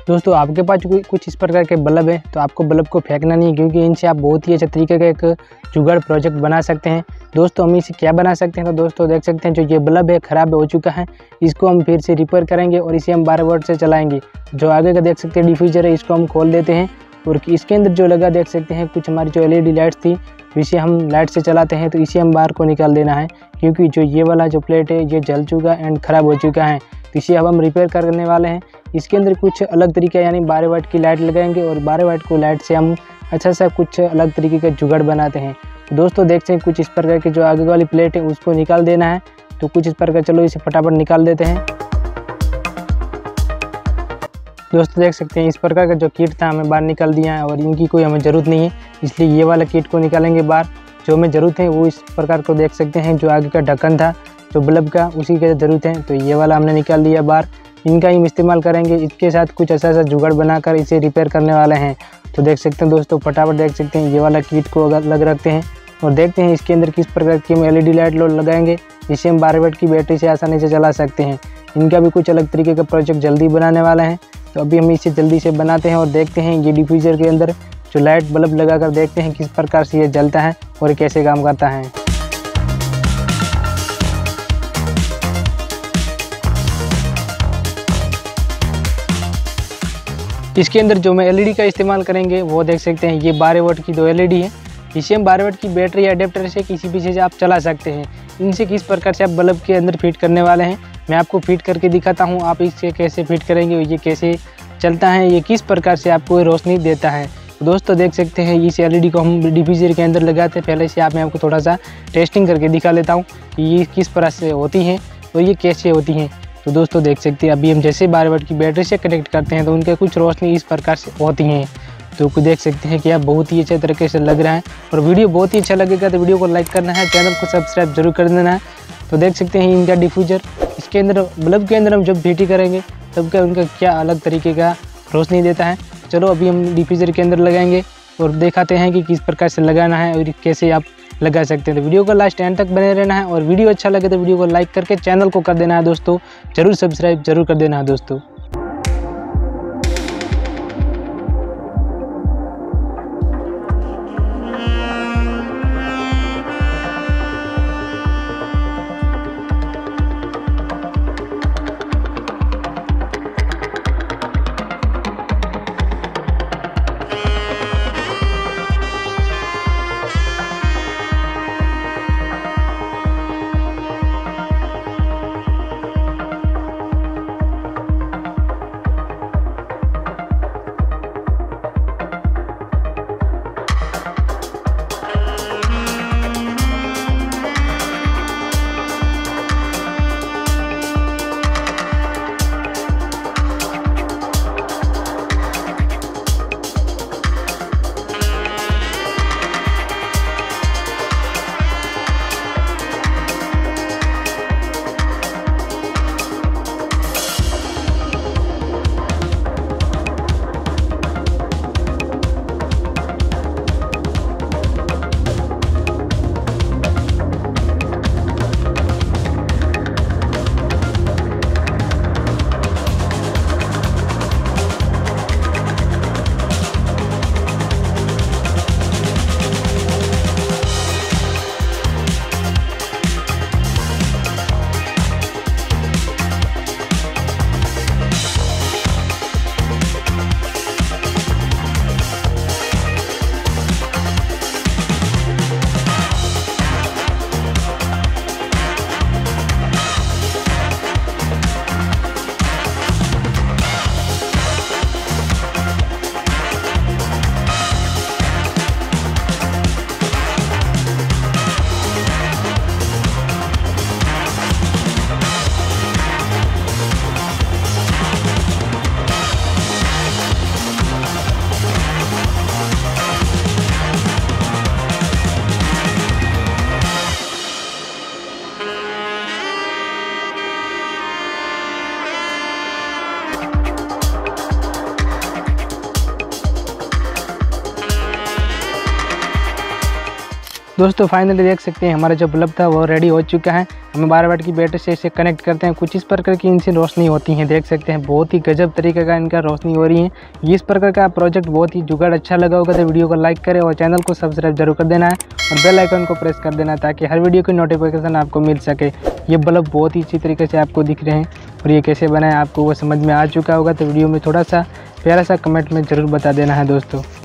दोस्तों आपके पास कुछ इस प्रकार के बल्ब है तो आपको बल्ब को फेंकना नहीं है, क्योंकि इनसे आप बहुत ही अच्छे तरीके का एक जुगाड़ प्रोजेक्ट बना सकते हैं। दोस्तों हम इसे क्या बना सकते हैं, तो दोस्तों देख सकते हैं जो ये बल्ब है ख़राब हो चुका है, इसको हम फिर से रिपेयर करेंगे और इसे हम 12 वोल्ट से चलाएंगे। जो आगे का देख सकते हैं डिफ्यूज़र है, इसको हम खोल देते हैं और इसके अंदर जो लगा देख सकते हैं कुछ हमारी जो LED लाइट्स थी, इसे हम लाइट से चलाते हैं तो इसे हम बाहर को निकाल देना है, क्योंकि जो ये वाला जो प्लेट है ये जल चुका एंड ख़राब हो चुका है। तो इसे अब हम रिपेयर करने वाले हैं। इसके अंदर कुछ अलग तरीका यानी 12 वाट की लाइट लगाएंगे और 12 वाट को लाइट से हम अच्छा सा कुछ अलग तरीके का जुगाड़ बनाते हैं। दोस्तों देखते हैं कुछ इस प्रकार की जो आगे वाली प्लेट है उसको निकाल देना है, तो कुछ इस प्रकार चलो इसे फटाफट निकाल देते हैं। दोस्तों देख सकते हैं इस प्रकार का जो किट था हमें बाहर निकाल दिया है और इनकी कोई हमें ज़रूरत नहीं है, इसलिए ये वाला किट को निकालेंगे बाहर। जो हमें ज़रूरत है वो इस प्रकार को देख सकते हैं, जो आगे का ढक्कन था जो बल्ब का उसी की ज़रूरत है, तो ये वाला हमने निकाल दिया बाहर। इनका ही इस्तेमाल करेंगे, इसके साथ कुछ ऐसा जुगाड़ बनाकर इसे रिपेयर करने वाले हैं। तो देख सकते हैं दोस्तों फटाफट देख सकते हैं ये वाला किट को अलग रखते हैं और देखते हैं इसके अंदर किस प्रकार की हम LED लाइट लोड लगाएंगे, जिसे हम 12 वाट की बैटरी से आसानी से चला सकते हैं। इनका भी कुछ अलग तरीके का प्रोजेक्ट जल्दी बनाने वाला है, तो अभी हम इसे जल्दी से बनाते हैं और देखते हैं ये डिफ्यूज़र के अंदर जो लाइट बल्ब लगाकर देखते हैं किस प्रकार से ये जलता है और कैसे काम करता है। इसके अंदर जो मैं LED का इस्तेमाल करेंगे वो देख सकते हैं ये 12 वाट की 2 LED है। इसे हम 12 वाट की बैटरी या अडेप्टर से किसी भी से आप चला सकते हैं। इनसे किस प्रकार से आप बल्ब के अंदर फिट करने वाले हैं मैं आपको फिट करके दिखाता हूँ। आप इसे कैसे फिट करेंगे, ये कैसे चलता है, ये किस प्रकार से आपको रोशनी देता है। तो दोस्तों देख सकते हैं इस LED को हम डिफ्यूज़र के अंदर लगाते हैं। पहले से मैं आपको थोड़ा सा टेस्टिंग करके दिखा लेता हूँ कि ये किस प्रकार से होती हैं और ये कैसे होती हैं। तो दोस्तों देख सकते हैं अभी हम जैसे 12 वाट की बैटरी से कनेक्ट करते हैं तो उनके कुछ रोशनी इस प्रकार से होती हैं। तो देख सकते हैं कि आप बहुत ही अच्छे तरीके से लग रहा है और वीडियो बहुत ही अच्छा लगेगा तो वीडियो को लाइक करना है, चैनल को सब्सक्राइब जरूर कर देना है। तो देख सकते हैं इनका डिफ्यूज़र, इसके अंदर बल्ब के अंदर हम जब फिट करेंगे तब क्या उनका क्या अलग तरीके का रोशनी देता है। चलो अभी हम डिफ्यूज़र के अंदर लगाएंगे और दिखाते हैं कि किस प्रकार से लगाना है और कैसे आप लगा सकते हैं। तो वीडियो को लास्ट एंड तक बने रहना है और वीडियो अच्छा लगे तो वीडियो को लाइक करके चैनल को कर देना है दोस्तों, जरूर सब्सक्राइब जरूर कर देना है दोस्तों। दोस्तों फाइनली देख सकते हैं हमारा जो बल्ब था वो रेडी हो चुका है। हमें 12 वाट की बैटरी से इसे कनेक्ट करते हैं। कुछ इस प्रकार की इनसे रोशनी होती है, देख सकते हैं बहुत ही गजब तरीके का इनका रोशनी हो रही है। इस प्रकार का प्रोजेक्ट बहुत ही जुगाड़ अच्छा लगा होगा तो वीडियो को लाइक करें और चैनल को सब्सक्राइब जरूर कर देना है और बेल आइकन को प्रेस कर देना है ताकि हर वीडियो की नोटिफिकेशन आपको मिल सके। ये बल्ब बहुत ही अच्छी तरीके से आपको दिख रहे हैं और ये कैसे बनाए आपको वो समझ में आ चुका होगा तो वीडियो में थोड़ा सा प्यारा सा कमेंट में ज़रूर बता देना है दोस्तों।